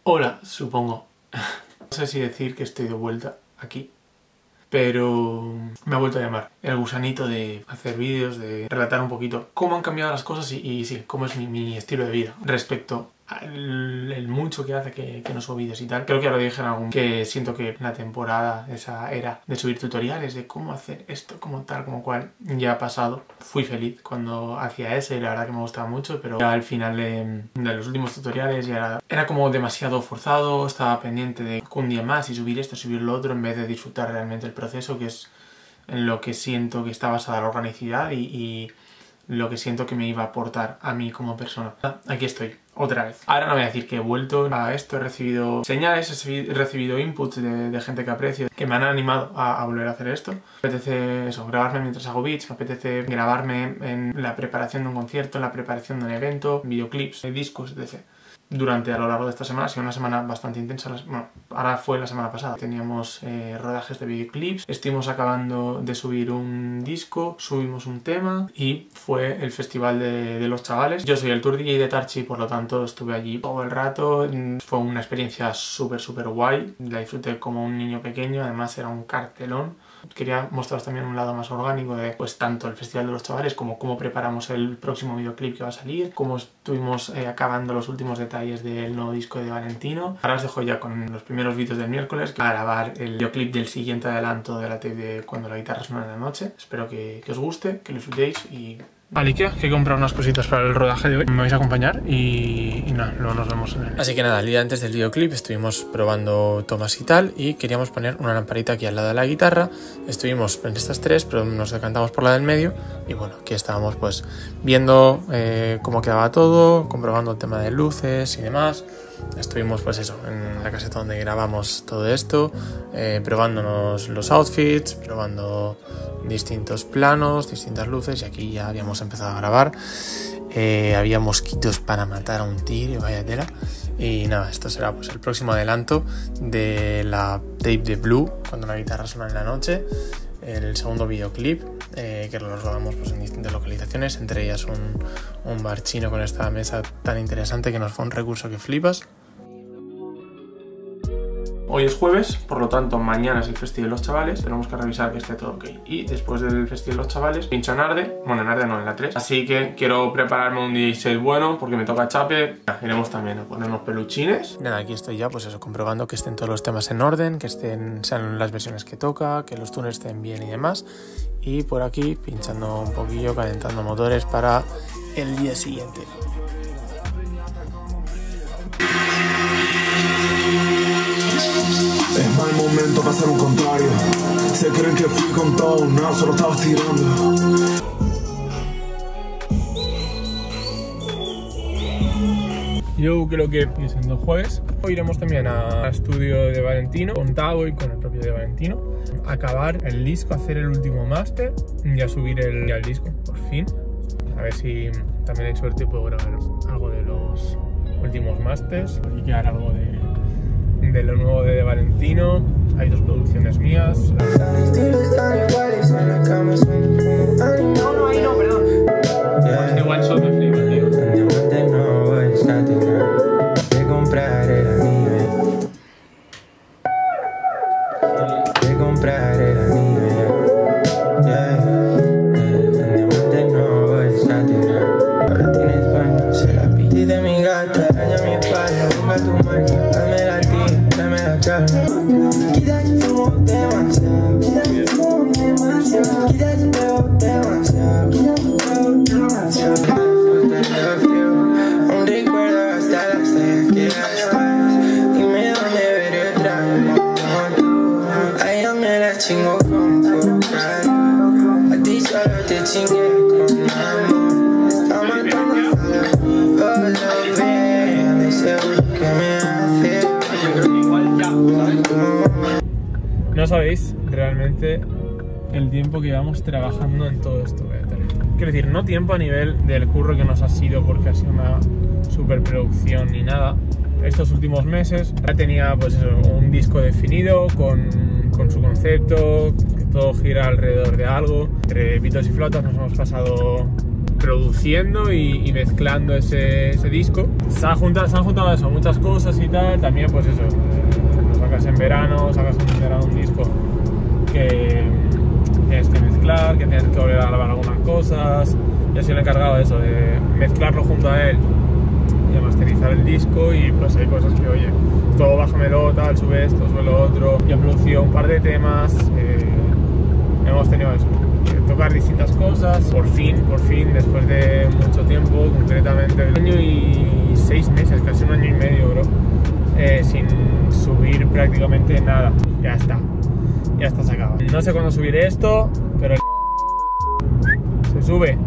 Hola, supongo. No sé si decir que estoy de vuelta aquí, pero me ha vuelto a llamar el gusanito de hacer vídeos, de relatar un poquito cómo han cambiado las cosas y sí, cómo es mi estilo de vida respecto al mucho que hace que no subo vídeos y tal. Creo que ya lo dije en algún que siento que la temporada, esa era de subir tutoriales de cómo hacer esto, como tal, como cual, ya ha pasado. Fui feliz cuando hacía ese y la verdad que me gustaba mucho, pero ya al final de los últimos tutoriales ya era como demasiado forzado. Estaba pendiente de un día más y subir esto, subir lo otro, en vez de disfrutar realmente el proceso, que es en lo que siento que está basada la organicidad y lo que siento que me iba a aportar a mí como persona. Aquí estoy, otra vez. Ahora no voy a decir que he vuelto a esto, he recibido señales, he recibido inputs de gente que aprecio, que me han animado a volver a hacer esto. Me apetece eso, grabarme mientras hago beats, me apetece grabarme en la preparación de un concierto, en la preparación de un evento, videoclips, discos, etc. Durante a lo largo de esta semana ha sido una semana bastante intensa. Bueno, ahora fue la semana pasada. Teníamos rodajes de videoclips, estuvimos acabando de subir un disco, subimos un tema y fue el festival de los chavales. Yo soy el tour DJ de Tarchi, por lo tanto estuve allí todo el rato. Fue una experiencia súper guay, la disfruté como un niño pequeño, además era un cartelón. Quería mostraros también un lado más orgánico de pues tanto el Festival de los Chavales como cómo preparamos el próximo videoclip que va a salir, cómo estuvimos acabando los últimos detalles del nuevo disco de Valentino. Ahora os dejo ya con los primeros vídeos del miércoles para grabar el videoclip del siguiente adelanto de la tape de Cuando la guitarra suena en la noche. Espero que os guste, que lo disfrutéis y... Vale, que he comprado unas cositas para el rodaje de hoy. Me vais a acompañar y nada, luego nos vemos en el... Así que nada, el día antes del videoclip estuvimos probando tomas y tal y queríamos poner una lamparita aquí al lado de la guitarra. Estuvimos en estas tres, pero nos decantamos por la del medio y bueno, aquí estábamos pues viendo cómo quedaba todo, comprobando el tema de luces y demás. Estuvimos pues eso, en la caseta donde grabamos todo esto, probándonos los outfits, probando distintos planos, distintas luces y aquí ya habíamos empezado a grabar. Había mosquitos para matar a un tigre, vaya tela. Y nada, esto será pues el próximo adelanto de la tape de Blue, Cuando la guitarra suena en la noche. El segundo videoclip, que lo rodamos pues en distintas localizaciones, entre ellas un bar chino con esta mesa tan interesante que nos fue un recurso que flipas. Hoy es jueves, por lo tanto mañana es el Festival de los Chavales. Tenemos que revisar que esté todo ok. Y después del Festival de los Chavales pincho en Arde, bueno en Arde no, en la 3. Así que quiero prepararme un DJ set bueno porque me toca chape. Iremos también a ponernos peluchines. Nada, aquí estoy ya pues eso, comprobando que estén todos los temas en orden, que sean las versiones que toca, que los tunes estén bien y demás. Y por aquí pinchando un poquillo, calentando motores para el día siguiente. Es mal momento para hacer un contrario. Se creen que fui con todo, no, solo estabas tirando. Yo creo que siendo jueves hoy iremos también al estudio de Valentino, con Tavo y con el propio de Valentino, a acabar el disco, hacer el último máster y a subir el disco, por fin. A ver si también hay suerte y puedo grabar algo de los últimos másters y quedar algo de lo nuevo de Valentino. Hay dos producciones mías. No, ahí no, perdón. Este One Shot me flipa, tío. No sabéis realmente el tiempo que llevamos trabajando en todo esto. Quiero decir, no tiempo a nivel del curro que nos ha sido porque ha sido una superproducción ni nada. Estos últimos meses ya tenía pues eso, un disco definido con su concepto, que todo gira alrededor de algo. Entre pitos y flautas nos hemos pasado produciendo y mezclando ese disco. Se han juntado eso, muchas cosas y tal. También pues eso, lo sacas en verano un disco que tienes que mezclar, que tienes que volver a grabar algunas cosas. Yo soy el encargado de eso, de mezclarlo junto a él y de masterizar el disco, y pues hay cosas que, oye, todo bájamelo, tal, sube esto, sube lo otro. Yo he producido un par de temas, hemos tenido eso, tocar distintas cosas. Por fin, después de mucho tiempo, concretamente 1 año y 6 meses, casi 1 año y medio, bro, sin subir prácticamente nada. Ya está sacado. No sé cuándo subiré esto, pero se sube.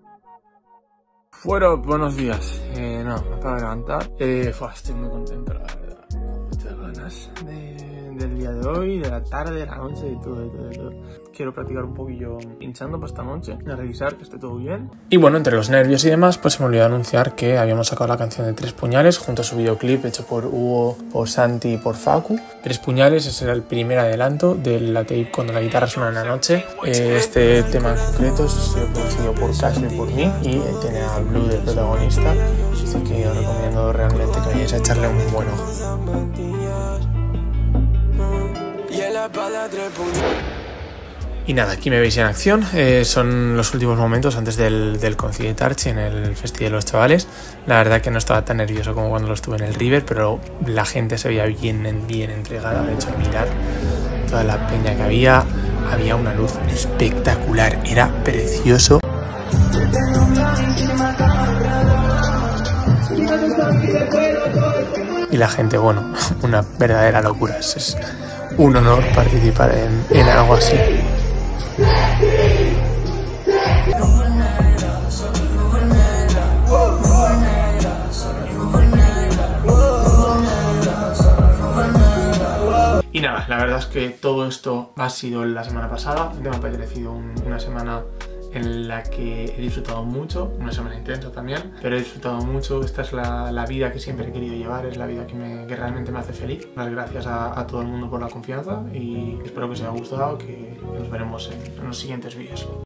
Buenos días. No, me acabo de levantar. Estoy muy contento, la verdad. Muchas ganas del día de hoy, de la tarde, de la noche, de todo. Quiero practicar un poquillo pinchando para esta noche, a revisar que esté todo bien. Y bueno, entre los nervios y demás, pues se me olvidó anunciar que habíamos sacado la canción de 3 puñales junto a su videoclip hecho por Hugo, por Santi y por Facu. 3 puñales, ese era el primer adelanto de la tape Cuando la guitarra suena en la noche. Este tema en concreto ha sido producido por Casio y por mí, y tiene a Blue de protagonista, así que os recomiendo realmente que vayáis a echarle un buen ojo. Y nada, aquí me veis en acción. Son los últimos momentos antes del concierto de Archie en el Festival de los Chavales. La verdad que no estaba tan nervioso como cuando lo estuve en el River, pero la gente se veía bien entregada. De hecho, mirar toda la peña que había una luz espectacular, era precioso. Y la gente, bueno, una verdadera locura. Es un honor participar en algo así. Y nada, la verdad es que todo esto ha sido la semana pasada. Me ha apetecido una semana en la que he disfrutado mucho, una semana intensa también, pero he disfrutado mucho. Esta es la vida que siempre he querido llevar, es la vida que realmente me hace feliz. Las gracias a todo el mundo por la confianza, y espero que os haya gustado, que nos veremos en los siguientes vídeos.